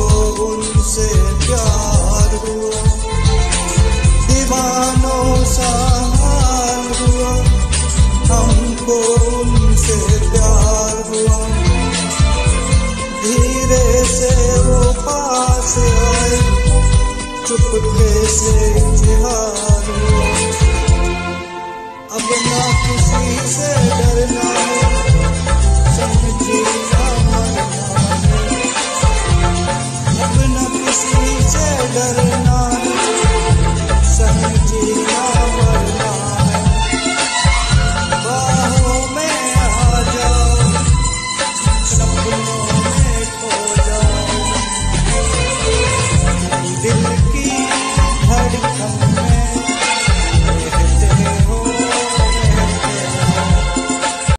उनसे प्यार हुआ, दीवानों सा हाल हुआ, हमको उनसे प्यार हुआ। धीरे से वो पास आए, चुपके से इज़हार हुआ।